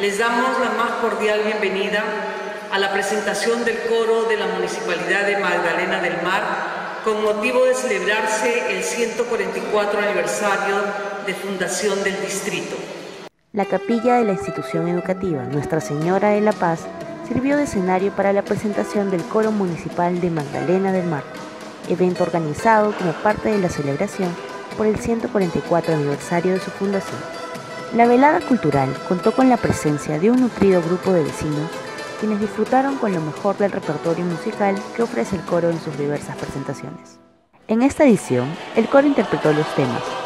Les damos la más cordial bienvenida a la presentación del coro de la Municipalidad de Magdalena del Mar con motivo de celebrarse el 144 aniversario de fundación del distrito. La capilla de la institución educativa Nuestra Señora de la Paz sirvió de escenario para la presentación del coro municipal de Magdalena del Mar, evento organizado como parte de la celebración por el 144 aniversario de su fundación. La velada cultural contó con la presencia de un nutrido grupo de vecinos quienes disfrutaron con lo mejor del repertorio musical que ofrece el coro en sus diversas presentaciones. En esta edición, el coro interpretó los temas